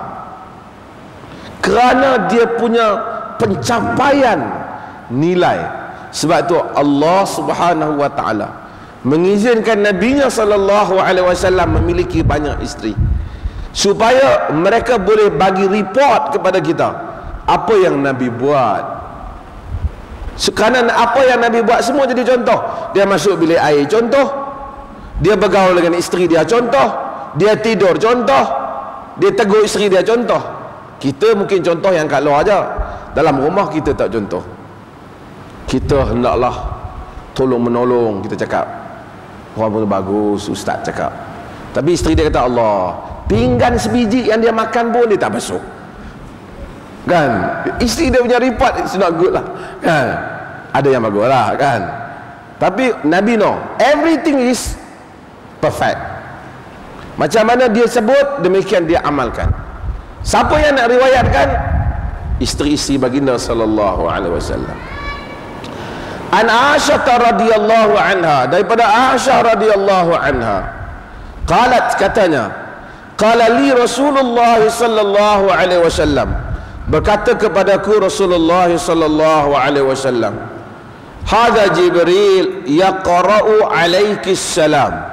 Kerana dia punya pencapaian nilai. Sebab tu Allah Subhanahu wa taala mengizinkan Nabinya sallallahu alaihi wasallam memiliki banyak isteri, supaya mereka boleh bagi report kepada kita apa yang Nabi buat. Kerana apa yang Nabi buat semua jadi contoh. Dia masuk bilik air, contoh. Dia bergaul dengan isteri dia, contoh. Dia tidur, contoh. Dia tegur isteri dia, contoh. Kita mungkin contoh yang kat luar aja. Dalam rumah kita tak contoh. Kita hendaklah tolong menolong. Kita cakap orang pun bagus, ustaz cakap. Tapi isteri dia kata, Allah, pinggan sebiji yang dia makan pun dia tak basuh. kan. Isteri dia punya report it's not good lah, kan. Ada yang bagus lah, kan. Tapi Nabi no, everything is perfect. Macam mana dia sebut, demikian dia amalkan. Siapa yang nak riwayatkan? Isteri-isteri baginda sallallahu alaihi wasallam. An Aisyah radhiyallahu anha, daripada Aisyah radhiyallahu anha, qalat, katanya, qala li Rasulullah sallallahu alaihi wasallam, berkata kepadaku Rasulullah sallallahu alaihi wasallam, hadza Jibril yaqra'u alaiki salam.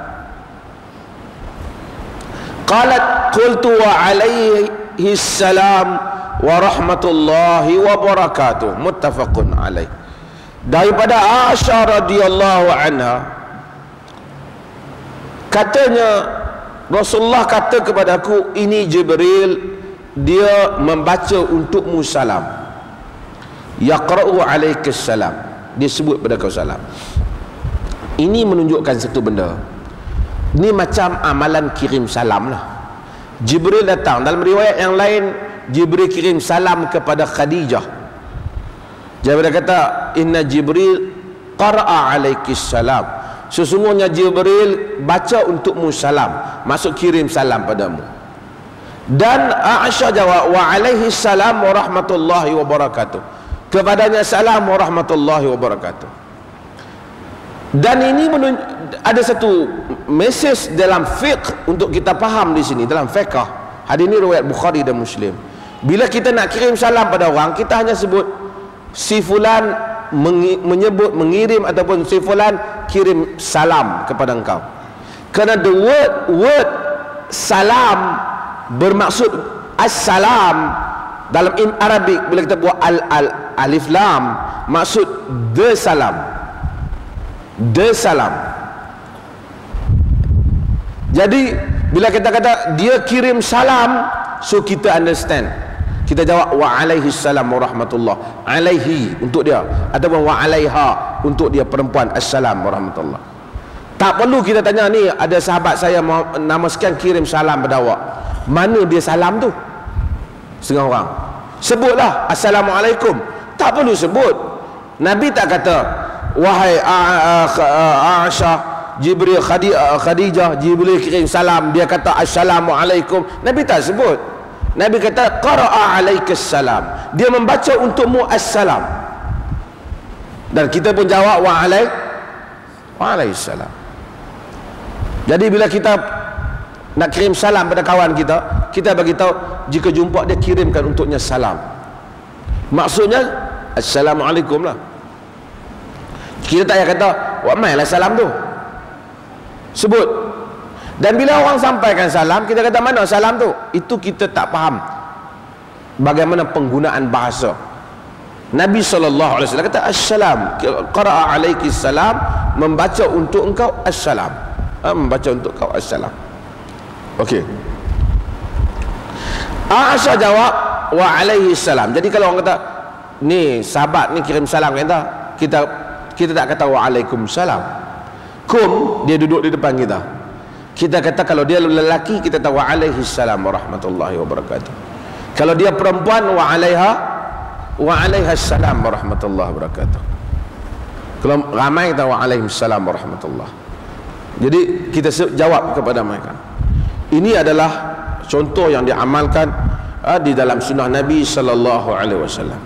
Qalat qultu wa alaihi salam wa rahmatullahi wa barakatuh, muttafaqun alaih. Daripada Aisyah radhiyallahu anha, katanya Rasulullah kata kepadaku, ini Jibril, dia membaca untukmu salam. Yaqra'u alaikas salam, dia sebut pada kau salam. Ini menunjukkan satu benda. Ini macam amalan kirim salam lah. Jibril datang, dalam riwayat yang lain Jibril kirim salam kepada Khadijah. Jibril kata, inna Jibril qara'a alaikis salam, sesungguhnya Jibril baca untukmu salam, maksud kirim salam padamu. Dan Aisyah jawab, wa alaihi salam wa rahmatullahi wa barakatuh, kepadanya salam wa rahmatullahi wa barakatuh. Dan ini ada satu mesej dalam fiqh untuk kita faham di sini, dalam fiqh. Hadis ini riwayat Bukhari dan Muslim. Bila kita nak kirim salam pada orang, kita hanya sebut si fulan menyebut, mengirim, ataupun si fulan kirim salam kepada engkau. Kerana the word word salam bermaksud assalam. Dalam in Arabic bila kita buat al, al alif lam, maksud the salam, the salam. Jadi bila kita kata dia kirim salam, so kita understand, kita jawab wa alaihi salam wa rahmatullah, alaihi untuk dia, ataupun wa alaiha untuk dia perempuan, assalam wa rahmatullah. Tak perlu kita tanya, ni ada sahabat saya nama sekian kirim salam pada awak, mana dia salam tu? Setengah orang sebutlah assalamualaikum, tak perlu sebut. Nabi tak kata wahai Aisyah, Jibril Khadijah, Jibril kirim salam, dia kata assalamualaikum. Nabi tak sebut. Nabi kata qara'a alaikas salam, dia membaca untukmu assalam. Dan kita pun jawab wa alaik wa alaihis salam. Jadi bila kita nak kirim salam pada kawan kita, kita bagi tahu, jika jumpa dia kirimkan untuknya salam, maksudnya assalamualaikum lah. Kita tak payah kata wa mailah salam tu, sebut. Dan bila orang sampaikan salam, kita kata mana salam tu? Itu kita tak faham bagaimana penggunaan bahasa. Nabi sallallahu alaihi wasallam kata assalam, qara'a alaikis salam, membaca untuk engkau assalam, ha, membaca untuk engkau assalam. Okey. Aisyah jawab wa alaihi salam. Jadi kalau orang kata ni sahabat ni kirim salam, kita kita kita tak kata wa alaikum salam. Kum, dia duduk di depan kita, kita kata kalau dia lelaki, kita tahu wa alaihi salam wa rahmatullahi wa barakatuh. Kalau dia perempuan, wa alaiha wa alaiha salam wa rahmatullahi wa barakatuh. Kalau ramai, kita wa alaihi salam wa rahmatullah. Jadi kita jawab kepada mereka. Ini adalah contoh yang diamalkan uh, di dalam sunnah Nabi sallallahu alaihi wasallam.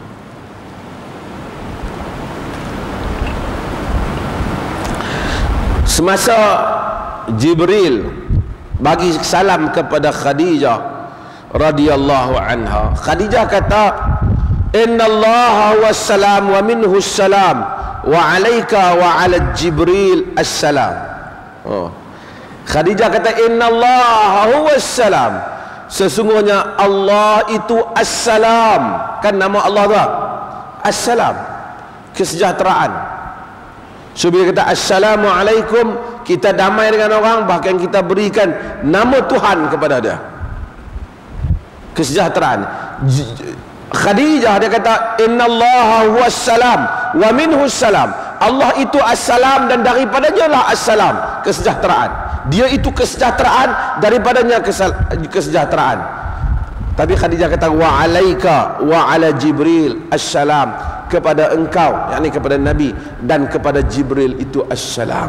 Semasa Jibril bagi salam kepada Khadijah radhiyallahu anha, Khadijah kata, innallaha wassalam wa minhu salam wa alaika wa ala Jibril assalam. Oh. Khadijah kata innallaha huwassalam, sesungguhnya Allah itu assalam. Kan nama Allah tu assalam, kesejahteraan. So bila kata assalamualaikum, kita damai dengan orang, bahkan kita berikan nama Tuhan kepada dia, kesejahteraan. Khadijah dia kata innallaha huwassalam wa minhu salam, Allah itu assalam dan daripadanya lah assalam, kesejahteraan. Dia itu kesejahteraan, daripadanya kesejahteraan. Tapi Khadijah kata wa alaika wa ala Jibril assalam, kepada engkau, yakni kepada Nabi, dan kepada Jibril itu assalam.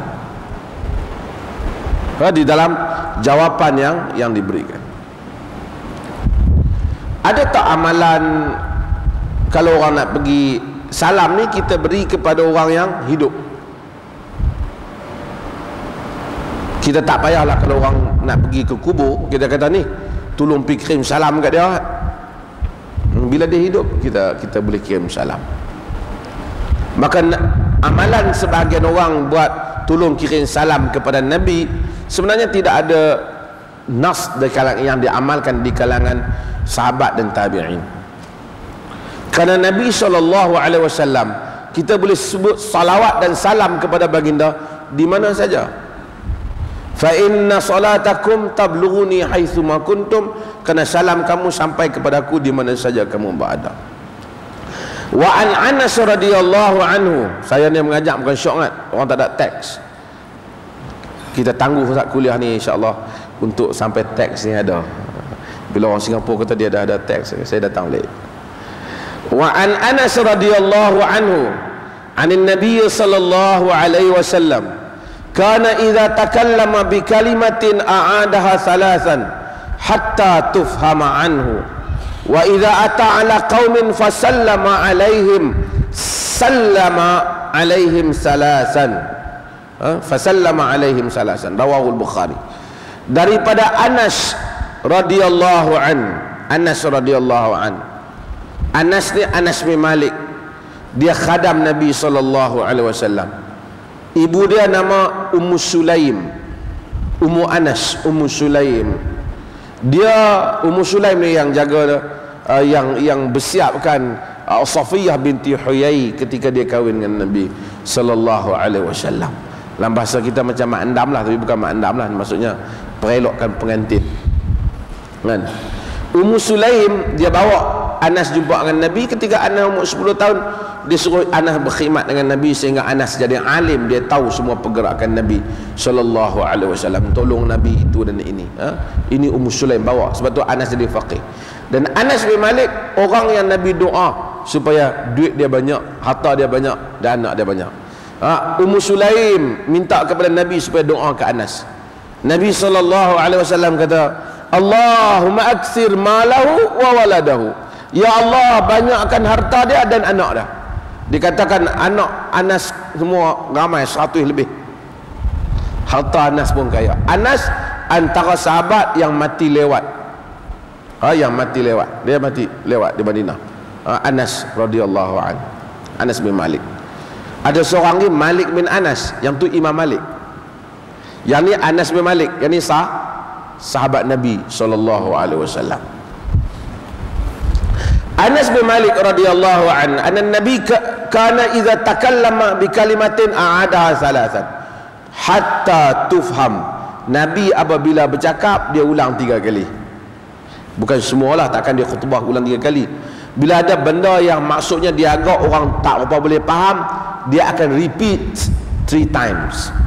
Ha, di dalam jawapan yang yang diberikan. Ada tak amalan kalau orang nak pergi salam ni kita beri kepada orang yang hidup? Kita tak payahlah kalau orang nak pergi ke kubur kita kata ni tolong pergi kirim salam kat dia. Bila dia hidup kita kita boleh kirim salam. Maka amalan sebahagian orang buat tolong kirim salam kepada Nabi sebenarnya tidak ada nas di kalangan yang diamalkan di kalangan sahabat dan tabi'in. Kerana Nabi sallallahu alaihi wasallam kita boleh sebut salawat dan salam kepada baginda di mana saja. Fa inna salatakum tablughuni haitsu ma kuntum, kerana salam kamu sampai kepadaku di mana saja kamu berada. Wa an Anas radhiyallahu anhu, saya ni mengajak bukan syok kan, orang tak ada teks. Kita tangguh saat kuliah ni insya-Allah untuk sampai teks ni ada. Bila orang Singapura kata dia dah ada teks, saya datang balik. Wa an Anas radhiyallahu anhu anin Nabi sallallahu alaihi wasallam kana idza takallama bi kalimatin a'adaha thalathan hatta tufhama anhu wa idza ata ala qaumin fasallama alaihim sallama alaihim salasan ha? fasallama alaihim salasan, rawahu al-Bukhari. Daripada Anas radhiyallahu an, Anas radhiyallahu an, Anas ni Anas bin Malik, dia khadam Nabi sallallahu alaihi wasallam. Ibu dia nama Ummu Sulaim, Ummu Anas, Ummu Sulaim. Dia Ummu Sulaim ni yang jaga uh, yang yang bersiapkan uh, Safiyah binti Huyai ketika dia kahwin dengan Nabi sallallahu alaihi wasallam. Dalam bahasa kita macam mak andam lah, tapi bukan mak andam lah, maksudnya perelokkan pengantin. Kan? Ummu Sulaim dia bawa Anas jumpa dengan Nabi ketika Anas umur sepuluh tahun. Dia suruh Anas berkhidmat dengan Nabi sehingga Anas jadi alim, dia tahu semua pergerakan Nabi sallallahu alaihi wasallam, tolong Nabi itu dan ini. Ha? Ini Ummu Sulaim bawa, sebab tu Anas jadi faqih. Dan Anas bin Malik orang yang Nabi doa supaya duit dia banyak, harta dia banyak dan anak dia banyak. Ha? Ummu Sulaim minta kepada Nabi supaya doa ke Anas. Nabi sallallahu alaihi wasallam kata, Allahumma aksir malahu wa waladahu. Ya Allah, banyakkan harta dia dan anak dia. Dikatakan anak Anas semua ramai seratus lebih. Harta Anas pun kaya. Anas antara sahabat yang mati lewat. Ha, yang mati lewat. Dia mati lewat di Madinah. Ha, Anas radhiyallahu an. Anas bin Malik. Ada seorang ni Malik bin Anas, yang tu Imam Malik. Yang ni Anas bin Malik, yang ni sah sahabat Nabi sallallahu alaihi wasallam. Anas bin Malik radhiyallahu an, anna Nabi kana idza takallama bi kalimatin a'adaha salasan hatta tufham. Nabi apabila bercakap dia ulang tiga kali. Bukan semualah, takkan dia khutbah ulang tiga kali. Bila ada benda yang maksudnya dia agak orang tak apa boleh faham, dia akan repeat three times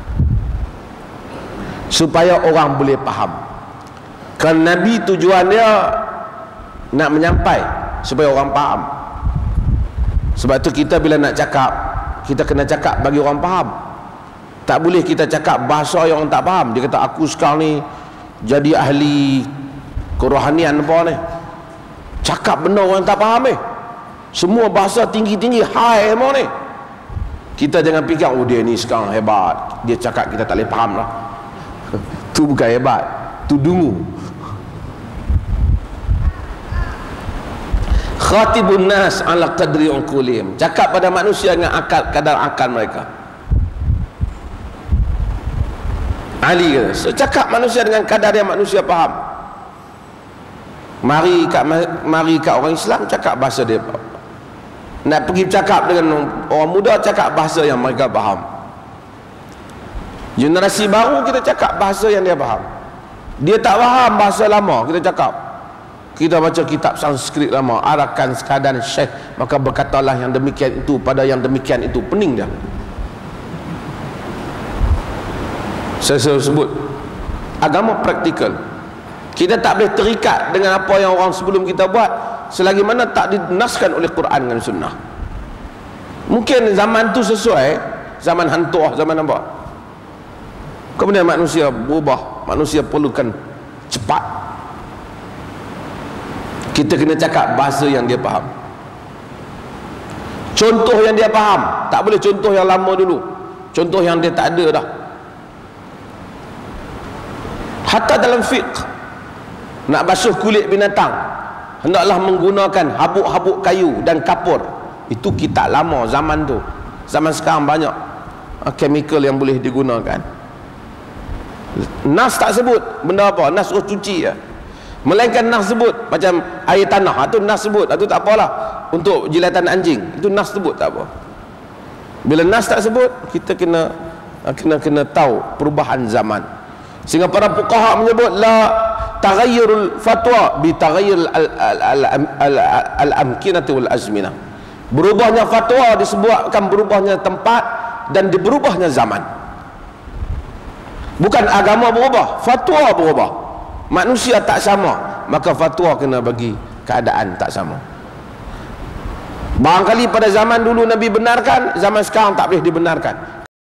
supaya orang boleh faham. Kerana Nabi tujuan dia nak menyampai supaya orang faham. Sebab tu kita bila nak cakap, kita kena cakap bagi orang faham. Tak boleh kita cakap bahasa yang orang tak faham. Dia kata aku sekarang ni jadi ahli kerohanian apa ni, cakap benda orang tak faham eh. Semua bahasa tinggi-tinggi high apa ni. Kita jangan fikir oh dia ni sekarang hebat, dia cakap kita tak boleh faham lah. Tu bukan hebat, tu dungu. Khatibun nas ala qadri uqulim, cakap pada manusia dengan akal, kadar akal mereka. Ali kata, so cakap manusia dengan kadar yang manusia faham. Mari kat mari kat orang Islam cakap bahasa dia. Nak pergi cakap dengan orang muda, cakap bahasa yang mereka faham. Generasi baru kita cakap bahasa yang dia faham. Dia tak faham bahasa lama, kita cakap. Kita baca kitab Sanskrit lama, arakan sekadar syekh, maka berkatalah yang demikian itu pada yang demikian itu. Pening dia. Saya selalu sebut agama praktikal. Kita tak boleh terikat dengan apa yang orang sebelum kita buat selagi mana tak dinaskan oleh Quran dan Sunnah. Mungkin zaman tu sesuai, zaman hantuah, zaman apa, kemudian manusia berubah, manusia perlukan cepat. Kita kena cakap bahasa yang dia faham, contoh yang dia faham. Tak boleh contoh yang lama dulu, contoh yang dia tak ada dah. Hatta dalam fiqh, nak basuh kulit binatang hendaklah menggunakan habuk-habuk kayu dan kapur. Itu kitab lama zaman tu. Zaman sekarang banyak chemical yang boleh digunakan. Nas tak sebut benda apa, nas suruh cuci je. Melainkan nas sebut macam air tanah, itu nas sebut, itu tak apalah, untuk jilatan anjing, itu nas sebut, tak apa. Bila nas tak sebut, kita kena kena kena tahu perubahan zaman. Sehingga para fuqaha menyebut la taghayyurul fatwa bi taghayyur al-amkinati wal azminah. Berubahnya fatwa disebabkan berubahnya tempat dan berubahnya zaman. Bukan agama berubah, fatwa berubah. Manusia tak sama, maka fatwa kena bagi keadaan tak sama. Barangkali pada zaman dulu Nabi benarkan, zaman sekarang tak boleh dibenarkan.